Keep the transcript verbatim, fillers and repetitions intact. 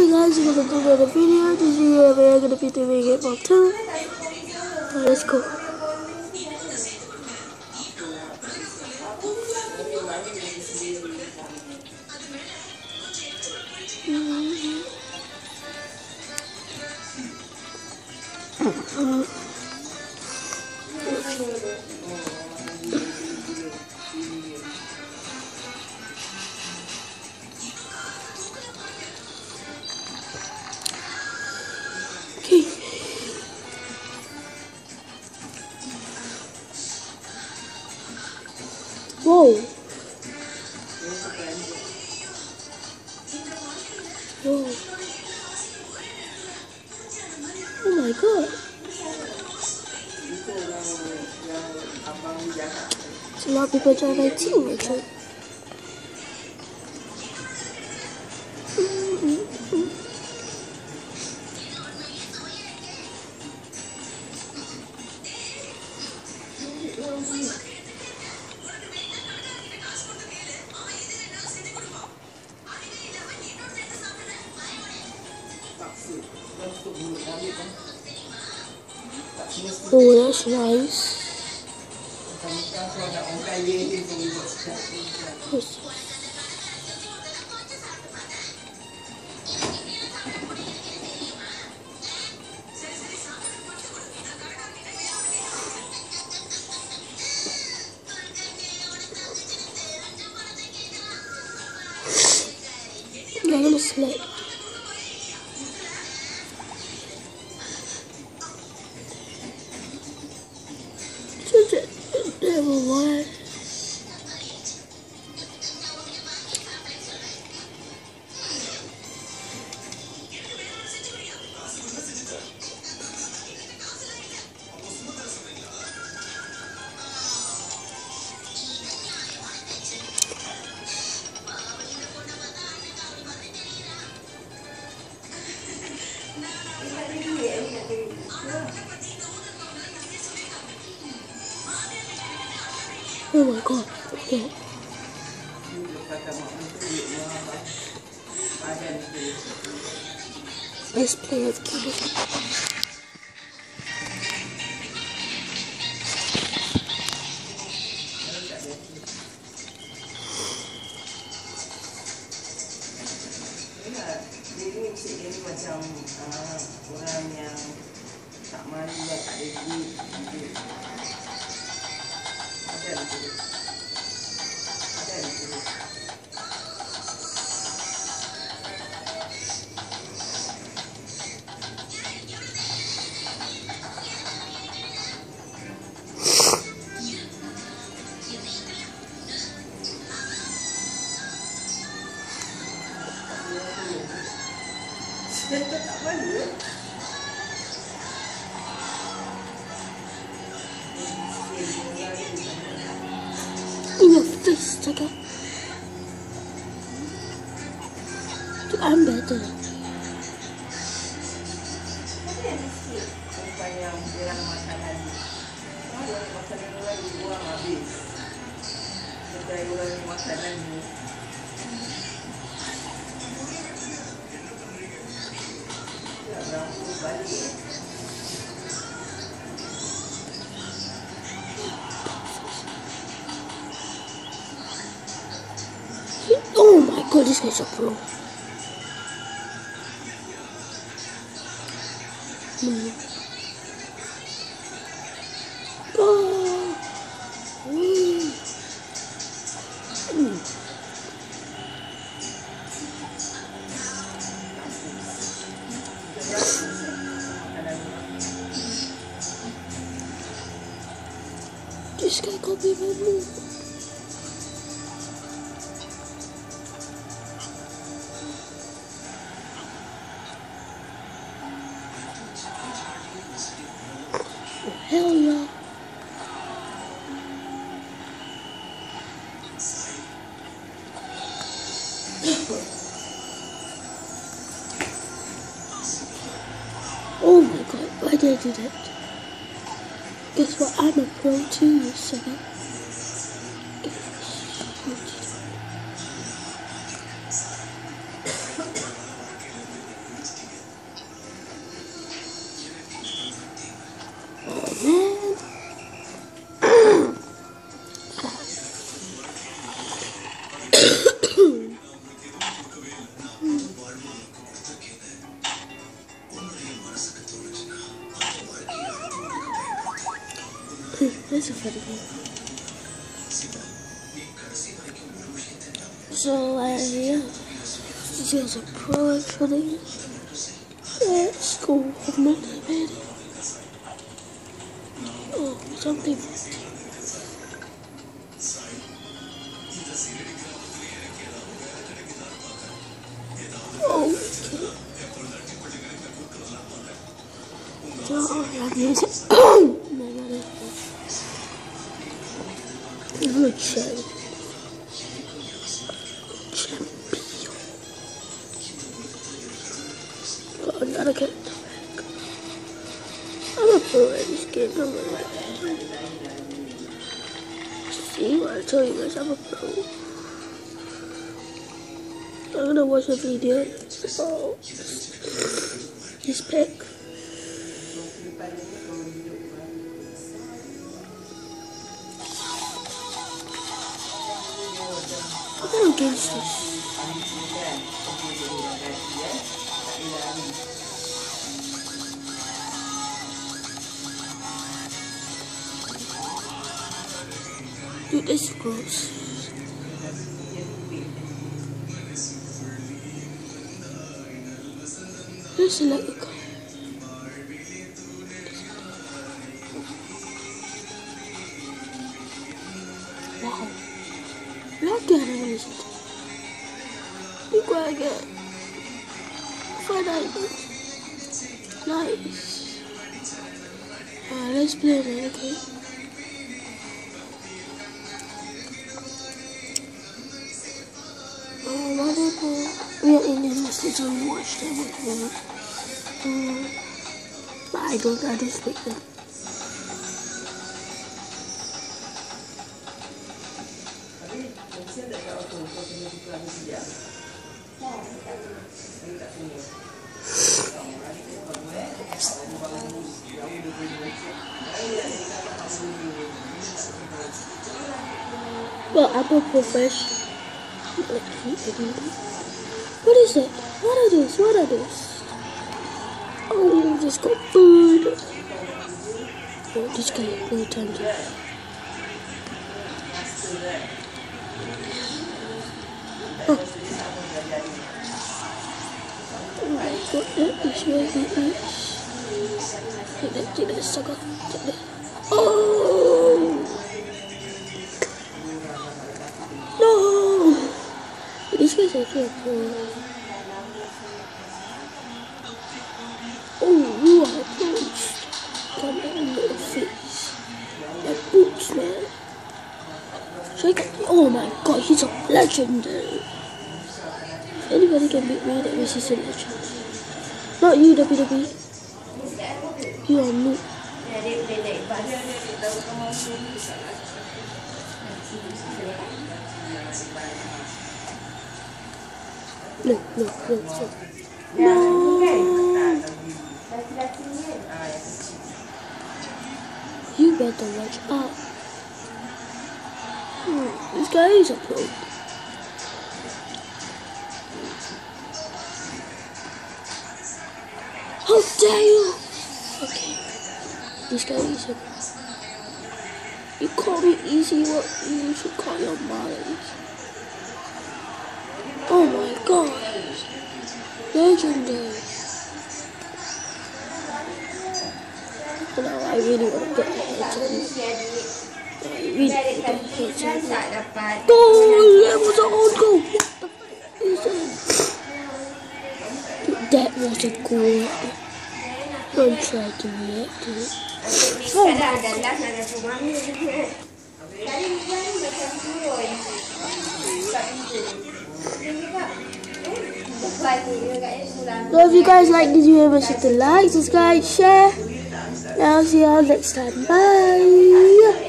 Hey guys, we're gonna do another video. This video we're gonna be doing Hitball two. Uh, let's go. Okay. Whoa. Whoa. Oh my god. It's a lot of people trying my team, actually. Oh, that's nice. Yes. I'm gonna select. Level one. Oh my god. Okay. Let's play with kids. Ini macam uh, orang yang tak malu lah, tak ada duit. Ada lah tu. Ada lah tu. Tak malu eh? In your face, okay? I'm better. Bukan yang berang makanan. Kalau makanan orang dibuang habis. Kedai orang makanan ni. Oh my god, this guy's a pro. Mm. Oh. Mm. Mm. This guy can't be my move. Hell yeah. Oh my god, why did I do that? Guess what? I'm a pro too, so that. That's a funny game. So, uh, yeah. This is a pro actually. Let's go with my baby. Oh, something. Okay. So, like this. No, not it. Good shot. Got another character back. I'm a pro at this game. I'm a pro. See what I told you guys, I'm a pro. I'm gonna watch a video about this pack. What kind of game is this? Dude, this is gross. Let's select the car. Wow. Look at it. Look what I get. Five diamonds. Nice. Alright, let's play it, okay? Um, I don't know. We are Indian Muslims, so we watch them at home. Um, but I don't, I don't speak them. Well, I'm a professional. What is that? What are these? What are these? Oh, just got food. Oh, this guy has no time to. Oh. Oh my god, that is very nice. Take that, take that, sucker. Take that. Oh! No! This guy's actually a pro. Oh, you are approached. Come in your face. My boots, man. Shake it. Oh my god, he's a legendary. If anybody can beat me, that means he's a legend. Not you, W W E. You are noob. No, no, no, no. No. You better watch out. Hmm, this guy is a pro. How dare you? Okay. This guy is a pro. You call me easy, what you should call your mother easy. Oh my god. Legendary. Now I really want to get the heads on you. I really want to get the heads on you. Goal! That was an own goal! What the fuck is that? That was a goal. Don't try to react to it. Oh my god. So if you guys like this video, make sure to like, subscribe, share. And I'll see y'all next time. Bye.